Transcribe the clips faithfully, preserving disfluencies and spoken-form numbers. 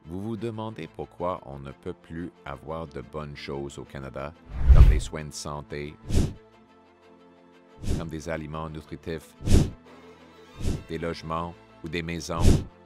Vous vous demandez pourquoi on ne peut plus avoir de bonnes choses au Canada, comme des soins de santé, comme des aliments nutritifs, des logements ou des maisons.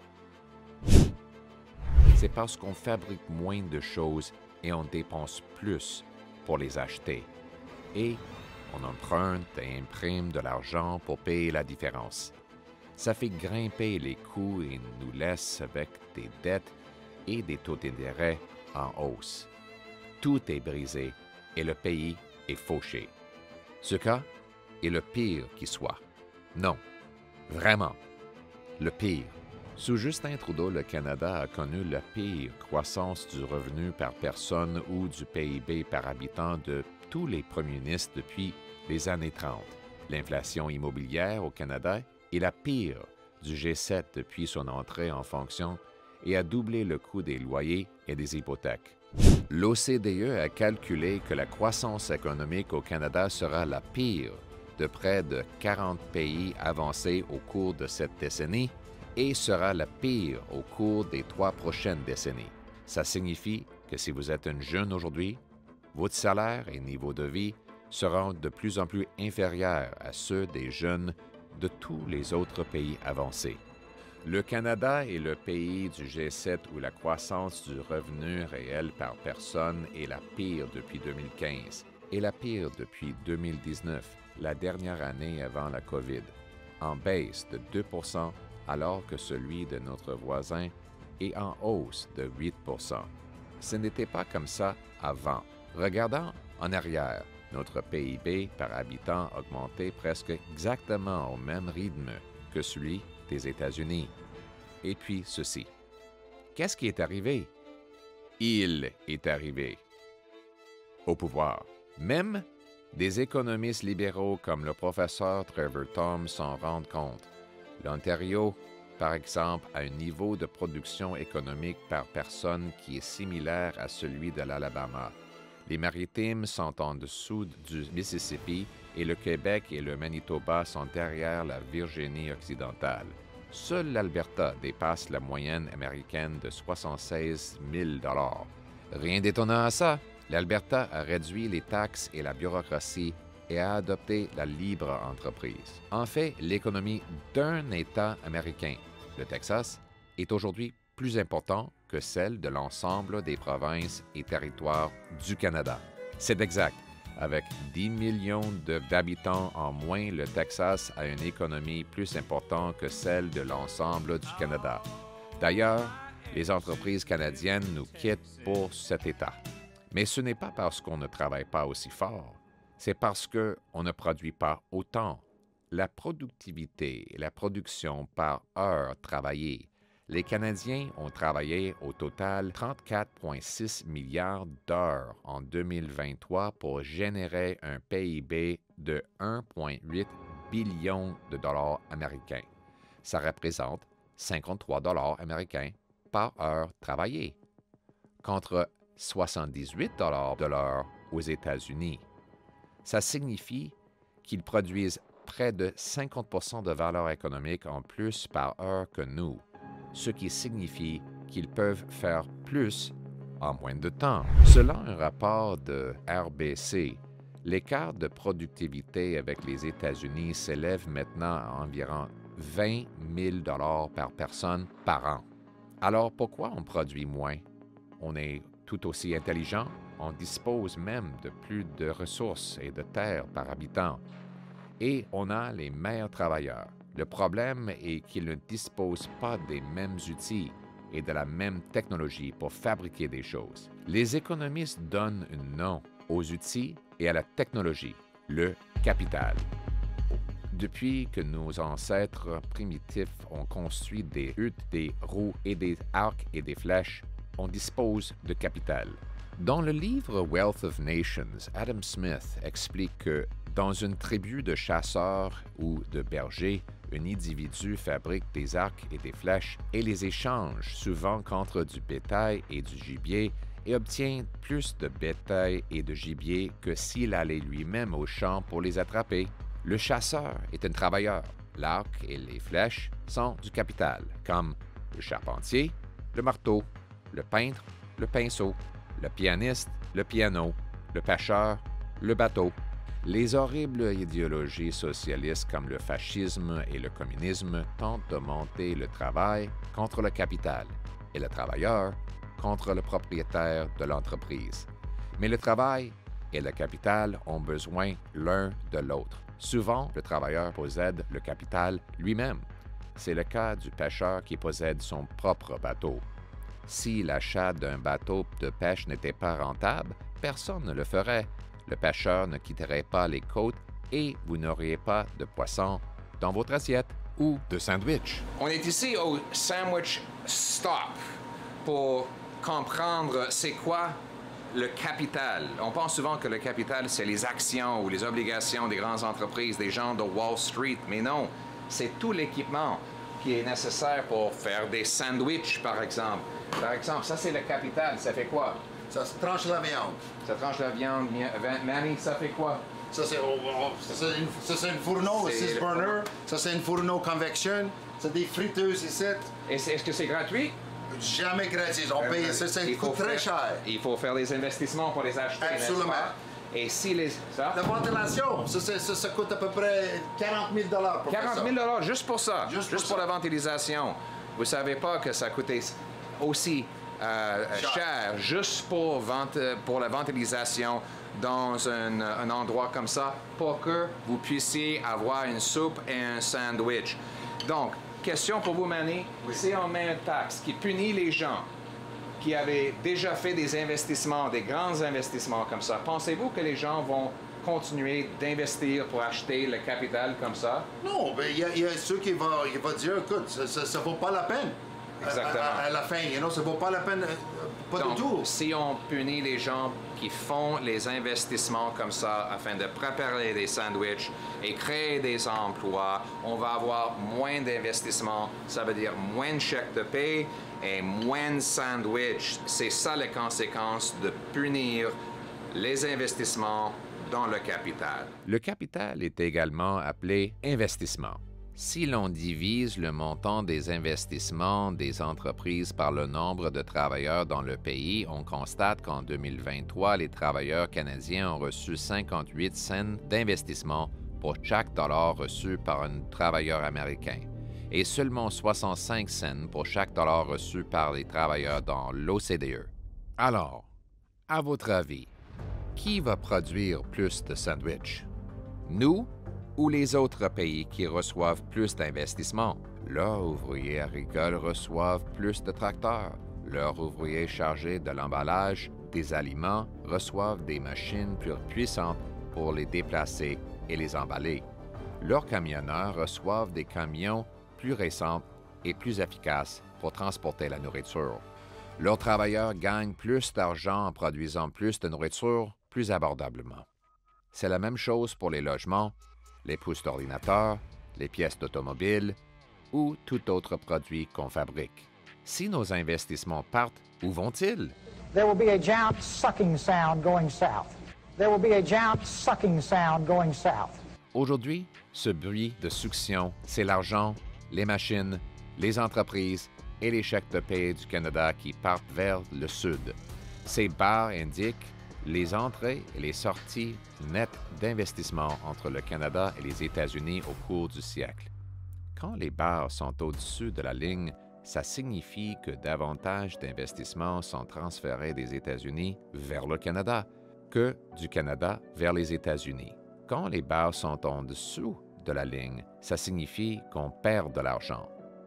C'est parce qu'on fabrique moins de choses et on dépense plus pour les acheter. Et on emprunte et imprime de l'argent pour payer la différence. Ça fait grimper les coûts et nous laisse avec des dettes et des taux d'intérêt en hausse. Tout est brisé et le pays est fauché. Ce cas est le pire qui soit. Non, vraiment, le pire. Sous Justin Trudeau, le Canada a connu la pire croissance du revenu par personne ou du P I B par habitant de tous les premiers ministres depuis les années trente. L'inflation immobilière au Canada est la pire du G sept depuis son entrée en fonction et a doublé le coût des loyers et des hypothèques. L'O C D E a calculé que la croissance économique au Canada sera la pire de près de quarante pays avancés au cours de cette décennie et sera la pire au cours des trois prochaines décennies. Ça signifie que si vous êtes un jeune aujourd'hui, votre salaire et niveau de vie seront de plus en plus inférieurs à ceux des jeunes de tous les autres pays avancés. Le Canada est le pays du G sept où la croissance du revenu réel par personne est la pire depuis deux mille quinze et la pire depuis deux mille dix-neuf, la dernière année avant la COVID, en baisse de deux pour cent alors que celui de notre voisin est en hausse de huit pour cent. Ce n'était pas comme ça avant. Regardons en arrière, notre P I B par habitant a augmenté presque exactement au même rythme que celui des États-Unis. Et puis ceci. Qu'est-ce qui est arrivé? Il est arrivé au pouvoir. Même des économistes libéraux comme le professeur Trevor Tom s'en rendent compte. L'Ontario, par exemple, a un niveau de production économique par personne qui est similaire à celui de l'Alabama. Les Maritimes sont en dessous du Mississippi et le Québec et le Manitoba sont derrière la Virginie occidentale. Seul l'Alberta dépasse la moyenne américaine de soixante-seize mille dollars. Rien d'étonnant à ça. L'Alberta a réduit les taxes et la bureaucratie et a adopté la libre entreprise. En fait, l'économie d'un État américain, le Texas, est aujourd'hui plus importante que celle de l'ensemble des provinces et territoires du Canada. C'est exact. Avec dix millions d'habitants en moins, le Texas a une économie plus importante que celle de l'ensemble du Canada. D'ailleurs, les entreprises canadiennes nous quittent pour cet État. Mais ce n'est pas parce qu'on ne travaille pas aussi fort, c'est parce qu'on ne produit pas autant. La productivité et la production par heure travaillée. Les Canadiens ont travaillé au total trente-quatre virgule six milliards d'heures en deux mille vingt-trois pour générer un P I B de un virgule huit billion de dollars américains. Ça représente cinquante-trois dollars américains par heure travaillée, contre soixante-dix-huit dollars de l'heure aux États-Unis. Ça signifie qu'ils produisent près de cinquante pour cent de valeur économique en plus par heure que nous, ce qui signifie qu'ils peuvent faire plus en moins de temps. Selon un rapport de R B C, l'écart de productivité avec les États-Unis s'élève maintenant à environ vingt mille dollars par personne par an. Alors pourquoi on produit moins? On est tout aussi intelligent, on dispose même de plus de ressources et de terres par habitant. Et on a les meilleurs travailleurs. Le problème est qu'ils ne disposent pas des mêmes outils et de la même technologie pour fabriquer des choses. Les économistes donnent un nom aux outils et à la technologie, le capital. Depuis que nos ancêtres primitifs ont construit des huttes, des roues et des arcs et des flèches, on dispose de capital. Dans le livre Wealth of Nations, Adam Smith explique que dans une tribu de chasseurs ou de bergers, un individu fabrique des arcs et des flèches et les échange souvent contre du bétail et du gibier et obtient plus de bétail et de gibier que s'il allait lui-même au champ pour les attraper. Le chasseur est un travailleur. L'arc et les flèches sont du capital, comme le charpentier, le marteau le peintre, le pinceau, le pianiste, le piano, le pêcheur, le bateau. Les horribles idéologies socialistes comme le fascisme et le communisme tentent de monter le travail contre le capital et le travailleur contre le propriétaire de l'entreprise. Mais le travail et le capital ont besoin l'un de l'autre. Souvent, le travailleur possède le capital lui-même. C'est le cas du pêcheur qui possède son propre bateau. Si l'achat d'un bateau de pêche n'était pas rentable, personne ne le ferait. Le pêcheur ne quitterait pas les côtes et vous n'auriez pas de poisson dans votre assiette ou de sandwich. On est ici au Sandwich Stop pour comprendre c'est quoi le capital. On pense souvent que le capital, c'est les actions ou les obligations des grandes entreprises, des gens de Wall Street, mais non, c'est tout l'équipement qui est nécessaire pour faire des sandwichs, par exemple. Par exemple, ça, c'est le capital. Ça fait quoi? Ça se tranche la viande. Ça tranche la viande. Manny, ça fait quoi? Ça, c'est oh, oh, ça, une, ça, c'est une fourneau, six burner. Ça, c'est une fourneau convection. C'est des friteuses ici. Et est, est-ce que c'est gratuit? Jamais gratuit. On paye ça, ça coûte très faire, cher. Il faut faire des investissements pour les acheter, absolument. Et si les... Ça? La ventilation, ça, ça, ça, ça coûte à peu près quarante mille dollars pour quarante mille dollars juste pour ça, juste, juste pour, pour la ventilation. Vous savez pas que ça coûtait aussi euh, cher juste pour, vente, pour la ventilation dans un, un endroit comme ça pour que vous puissiez avoir une soupe et un sandwich. Donc, question pour vous, Manny. Oui. Si on met une taxe qui punit les gens qui avaient déjà fait des investissements, des grands investissements comme ça, pensez-vous que les gens vont continuer d'investir pour acheter le capital comme ça? Non, mais il y, y a ceux qui vont, qui vont dire, écoute, ça ne vaut pas la peine. Exactement. À, à, à la fin, you know, ça ne vaut pas la peine, pas Donc, du tout. Si on punit les gens qui font les investissements comme ça afin de préparer des sandwichs et créer des emplois, on va avoir moins d'investissements, ça veut dire moins de chèques de paie et moins de sandwichs. C'est ça les conséquences de punir les investissements dans le capital. Le capital est également appelé investissement. Si l'on divise le montant des investissements des entreprises par le nombre de travailleurs dans le pays, on constate qu'en deux mille vingt-trois, les travailleurs canadiens ont reçu cinquante-huit cents d'investissement pour chaque dollar reçu par un travailleur américain et seulement soixante-cinq cents pour chaque dollar reçu par les travailleurs dans l'O C D E. Alors, à votre avis, qui va produire plus de sandwichs? Nous ou les autres pays qui reçoivent plus d'investissements? Leurs ouvriers agricoles reçoivent plus de tracteurs. Leurs ouvriers chargés de l'emballage des aliments reçoivent des machines plus puissantes pour les déplacer et les emballer. Leurs camionneurs reçoivent des camions plus récents et plus efficaces pour transporter la nourriture. Leurs travailleurs gagnent plus d'argent en produisant plus de nourriture plus abordablement. C'est la même chose pour les logements, les puces d'ordinateur, les pièces d'automobile ou tout autre produit qu'on fabrique. Si nos investissements partent, où vont-ils? There will be a giant sucking sound going south. There will be a giant sucking sound going south. Aujourd'hui, ce bruit de succion, c'est l'argent, les machines, les entreprises et les chèques de paie du Canada qui partent vers le sud. Ces barres indiquent les entrées et les sorties nettes d'investissement entre le Canada et les États-Unis au cours du siècle. Quand les barres sont au-dessus de la ligne, ça signifie que davantage d'investissements sont transférés des États-Unis vers le Canada que du Canada vers les États-Unis. Quand les barres sont en dessous de la ligne, ça signifie qu'on perd de l'argent.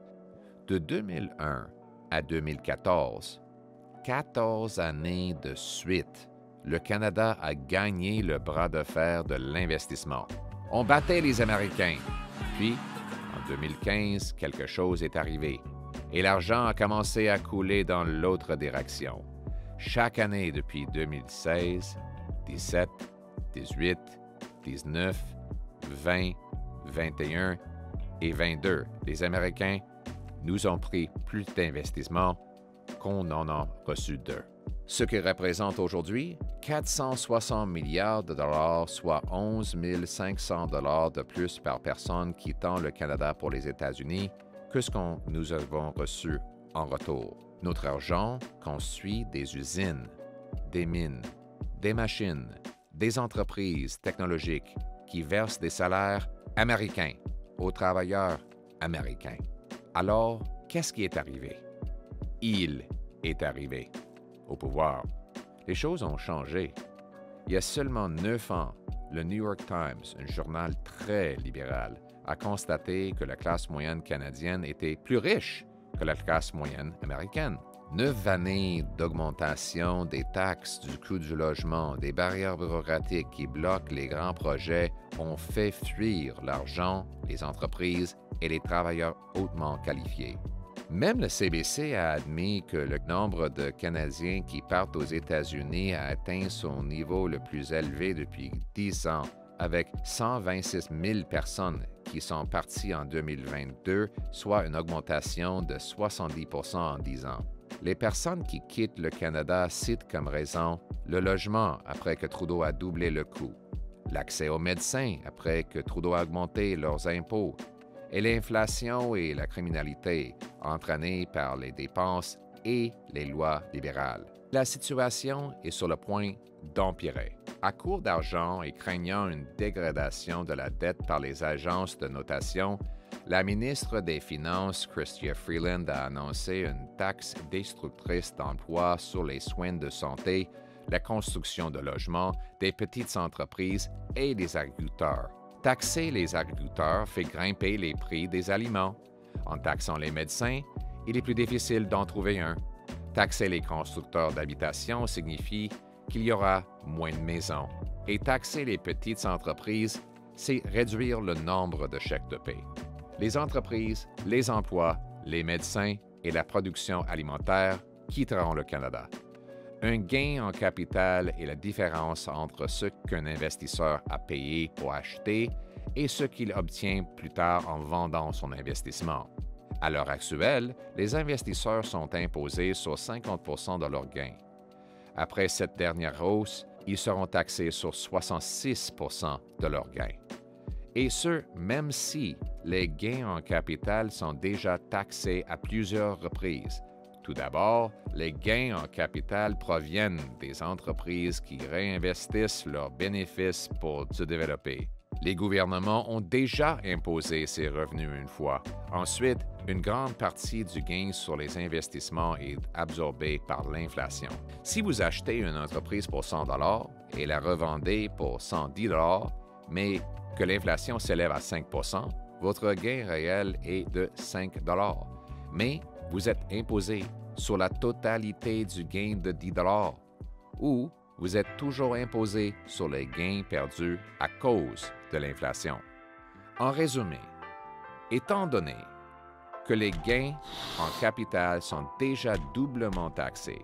De deux mille un à deux mille quatorze, quatorze années de suite, le Canada a gagné le bras de fer de l'investissement. On battait les Américains. Puis, en deux mille quinze, quelque chose est arrivé et l'argent a commencé à couler dans l'autre direction. Chaque année depuis deux mille seize, dix-sept, dix-huit, dix-neuf, vingt, vingt et un et vingt-deux, les Américains nous ont pris plus d'investissements qu'on en a reçu d'eux. Ce qui représente aujourd'hui quatre cent soixante milliards de dollars, soit onze mille cinq cents dollars de plus par personne quittant le Canada pour les États-Unis que ce que nous avons reçu en retour. Notre argent construit des usines, des mines, des machines, des entreprises technologiques qui versent des salaires américains aux travailleurs américains. Alors, qu'est-ce qui est arrivé? Il est arrivé au pouvoir. Les choses ont changé. Il y a seulement neuf ans, le New York Times, un journal très libéral, a constaté que la classe moyenne canadienne était plus riche que la classe moyenne américaine. Neuf années d'augmentation des taxes, du coût du logement, des barrières bureaucratiques qui bloquent les grands projets ont fait fuir l'argent, les entreprises et les travailleurs hautement qualifiés. Même le C B C a admis que le nombre de Canadiens qui partent aux États-Unis a atteint son niveau le plus élevé depuis dix ans, avec cent vingt-six mille personnes qui sont parties en deux mille vingt-deux, soit une augmentation de soixante-dix pour cent en dix ans. Les personnes qui quittent le Canada citent comme raison le logement après que Trudeau a doublé le coût, l'accès aux médecins après que Trudeau a augmenté leurs impôts, et l'inflation et la criminalité entraînées par les dépenses et les lois libérales. La situation est sur le point d'empirer. À court d'argent et craignant une dégradation de la dette par les agences de notation, la ministre des Finances, Chrystia Freeland, a annoncé une taxe destructrice d'emploi sur les soins de santé, la construction de logements, des petites entreprises et des agriculteurs. Taxer les agriculteurs fait grimper les prix des aliments. En taxant les médecins, il est plus difficile d'en trouver un. Taxer les constructeurs d'habitations signifie qu'il y aura moins de maisons. Et taxer les petites entreprises, c'est réduire le nombre de chèques de paie. Les entreprises, les emplois, les médecins et la production alimentaire quitteront le Canada. Un gain en capital est la différence entre ce qu'un investisseur a payé pour acheter et ce qu'il obtient plus tard en vendant son investissement. À l'heure actuelle, les investisseurs sont imposés sur cinquante pour cent de leurs gains. Après cette dernière hausse, ils seront taxés sur soixante-six pour cent de leurs gains. Et ce, même si les gains en capital sont déjà taxés à plusieurs reprises. Tout d'abord, les gains en capital proviennent des entreprises qui réinvestissent leurs bénéfices pour se développer. Les gouvernements ont déjà imposé ces revenus une fois. Ensuite, une grande partie du gain sur les investissements est absorbée par l'inflation. Si vous achetez une entreprise pour cent dollars et la revendez pour cent dix dollars, mais que l'inflation s'élève à cinq pour cent, votre gain réel est de cinq dollars. Mais vous êtes imposé sur la totalité du gain de dix dollars ou vous êtes toujours imposé sur les gains perdus à cause de l'inflation. En résumé, étant donné que les gains en capital sont déjà doublement taxés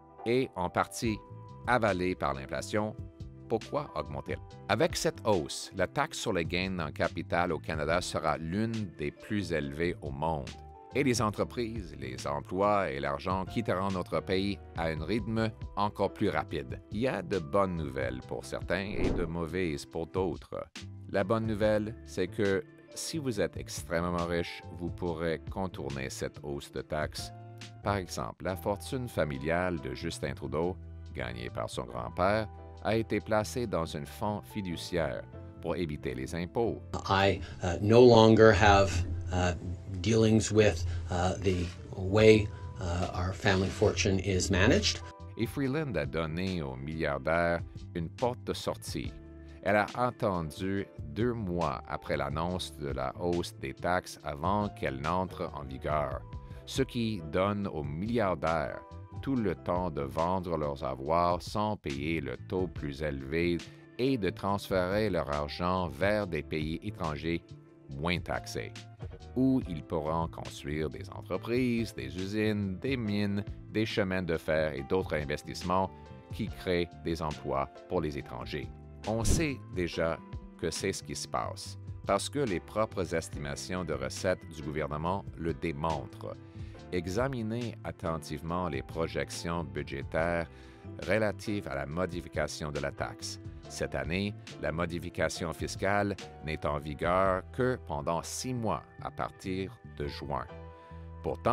et en partie avalés par l'inflation, pourquoi augmenter? Avec cette hausse, la taxe sur les gains en capital au Canada sera l'une des plus élevées au monde. Et les entreprises, les emplois et l'argent quitteront notre pays à un rythme encore plus rapide. Il y a de bonnes nouvelles pour certains et de mauvaises pour d'autres. La bonne nouvelle, c'est que si vous êtes extrêmement riche, vous pourrez contourner cette hausse de taxes. Par exemple, la fortune familiale de Justin Trudeau, gagnée par son grand-père, a été placée dans un fonds fiduciaire pour éviter les impôts. I uh, no longer have uh, dealings with uh, the way uh, our family fortune is managed. Et Freeland a donné aux milliardaires une porte de sortie. Elle a attendu deux mois après l'annonce de la hausse des taxes avant qu'elle n'entre en vigueur, ce qui donne aux milliardaires tout le temps de vendre leurs avoirs sans payer le taux plus élevé et de transférer leur argent vers des pays étrangers moins taxés, où ils pourront construire des entreprises, des usines, des mines, des chemins de fer et d'autres investissements qui créent des emplois pour les étrangers. On sait déjà que c'est ce qui se passe, parce que les propres estimations de recettes du gouvernement le démontrent. Examinez attentivement les projections budgétaires relatives à la modification de la taxe. Cette année, la modification fiscale n'est en vigueur que pendant six mois à partir de juin. Pourtant,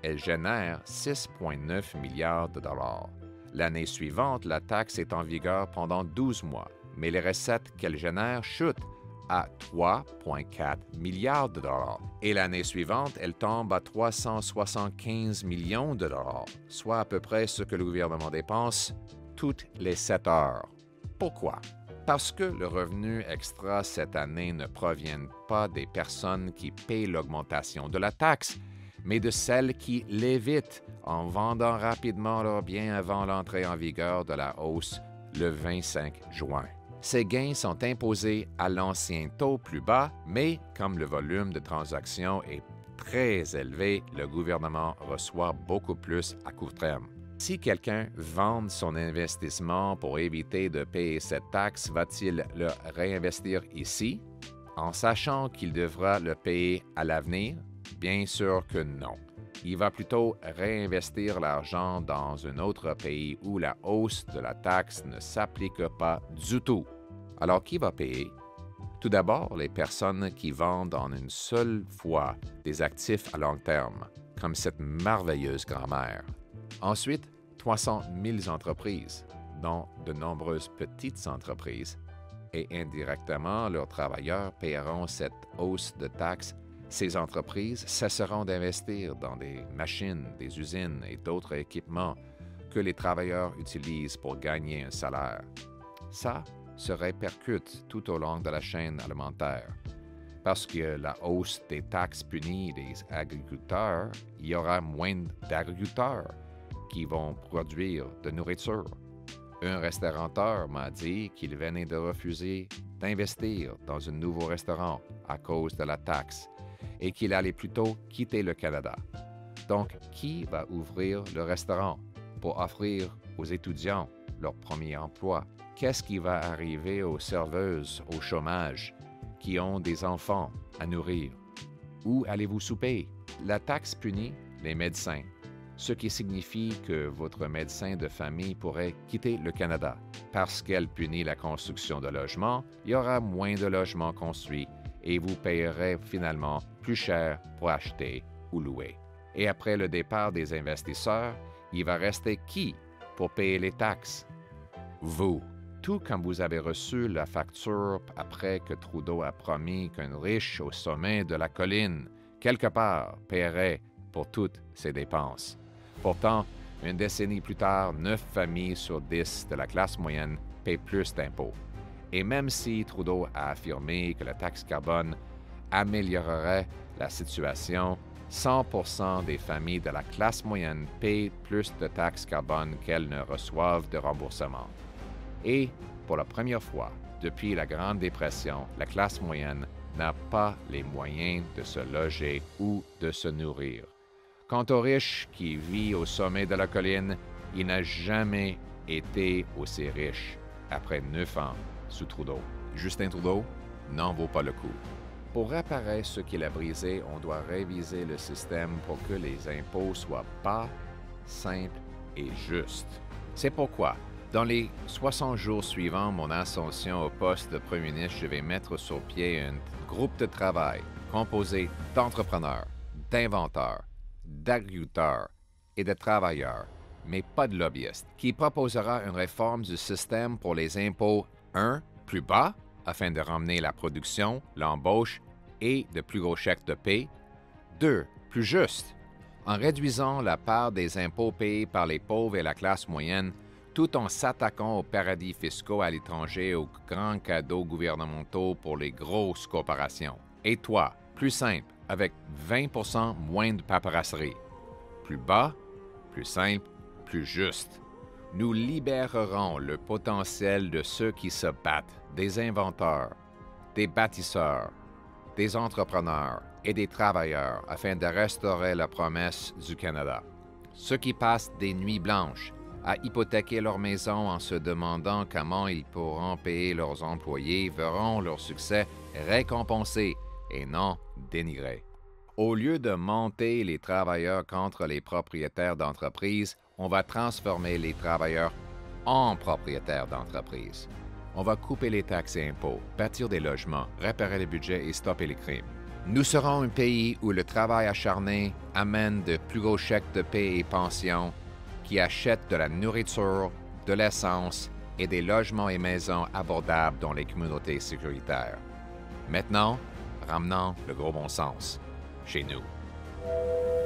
elle génère six virgule neuf milliards de dollars. L'année suivante, la taxe est en vigueur pendant douze mois, mais les recettes qu'elle génère chutent à trois virgule quatre milliards de dollars. Et l'année suivante, elle tombe à trois cent soixante-quinze millions de dollars, soit à peu près ce que le gouvernement dépense toutes les sept heures. Pourquoi? Parce que le revenu extra cette année ne provient pas des personnes qui paient l'augmentation de la taxe, mais de celles qui l'évitent en vendant rapidement leurs biens avant l'entrée en vigueur de la hausse le vingt-cinq juin. Ces gains sont imposés à l'ancien taux plus bas, mais comme le volume de transactions est très élevé, le gouvernement reçoit beaucoup plus à court terme. Si quelqu'un vend son investissement pour éviter de payer cette taxe, va-t-il le réinvestir ici, en sachant qu'il devra le payer à l'avenir? Bien sûr que non. Il va plutôt réinvestir l'argent dans un autre pays où la hausse de la taxe ne s'applique pas du tout. Alors, qui va payer? Tout d'abord, les personnes qui vendent en une seule fois des actifs à long terme, comme cette merveilleuse grand-mère. Ensuite, trois cent mille entreprises, dont de nombreuses petites entreprises, et indirectement, leurs travailleurs paieront cette hausse de taxes. Ces entreprises cesseront d'investir dans des machines, des usines et d'autres équipements que les travailleurs utilisent pour gagner un salaire. Ça se répercute tout au long de la chaîne alimentaire. Parce que la hausse des taxes punit les agriculteurs, il y aura moins d'agriculteurs qui vont produire de nourriture. Un restaurateur m'a dit qu'il venait de refuser d'investir dans un nouveau restaurant à cause de la taxe et qu'il allait plutôt quitter le Canada. Donc, qui va ouvrir le restaurant pour offrir aux étudiants leur premier emploi? Qu'est-ce qui va arriver aux serveuses au chômage qui ont des enfants à nourrir? Où allez-vous souper? La taxe punit les médecins, ce qui signifie que votre médecin de famille pourrait quitter le Canada. Parce qu'elle punit la construction de logements, il y aura moins de logements construits et vous payerez finalement plus cher pour acheter ou louer. Et après le départ des investisseurs, il va rester qui pour payer les taxes? Vous. Tout comme vous avez reçu la facture après que Trudeau a promis qu'un riche au sommet de la colline, quelque part, paierait pour toutes ses dépenses. Pourtant, une décennie plus tard, neuf familles sur dix de la classe moyenne paient plus d'impôts. Et même si Trudeau a affirmé que la taxe carbone améliorerait la situation, cent pour cent des familles de la classe moyenne paient plus de taxes carbone qu'elles ne reçoivent de remboursement. Et, pour la première fois depuis la Grande Dépression, la classe moyenne n'a pas les moyens de se loger ou de se nourrir. Quant au riche qui vit au sommet de la colline, il n'a jamais été aussi riche après neuf ans sous Trudeau. Justin Trudeau n'en vaut pas le coup. Pour réparer ce qu'il a brisé, on doit réviser le système pour que les impôts soient bas, simples et justes. C'est pourquoi, dans les soixante jours suivants mon ascension au poste de premier ministre, je vais mettre sur pied un groupe de travail composé d'entrepreneurs, d'inventeurs, d'agriculteurs et de travailleurs, mais pas de lobbyistes, qui proposera une réforme du système pour les impôts un plus bas, afin de ramener la production, l'embauche et de plus gros chèques de paie. deux plus juste, en réduisant la part des impôts payés par les pauvres et la classe moyenne, tout en s'attaquant aux paradis fiscaux à l'étranger et aux grands cadeaux gouvernementaux pour les grosses corporations. Et toi, plus simple, avec vingt pour cent moins de paperasserie. Plus bas, plus simple, plus juste. Nous libérerons le potentiel de ceux qui se battent, des inventeurs, des bâtisseurs, des entrepreneurs et des travailleurs afin de restaurer la promesse du Canada. Ceux qui passent des nuits blanches à hypothéquer leur maison en se demandant comment ils pourront payer leurs employés verront leur succès récompensé et non dénigré. Au lieu de monter les travailleurs contre les propriétaires d'entreprises, on va transformer les travailleurs en propriétaires d'entreprises. On va couper les taxes et impôts, bâtir des logements, réparer les budgets et stopper les crimes. Nous serons un pays où le travail acharné amène de plus gros chèques de paie et pensions, qui achètent de la nourriture, de l'essence et des logements et maisons abordables dans les communautés sécuritaires. Maintenant, ramenons le gros bon sens chez nous.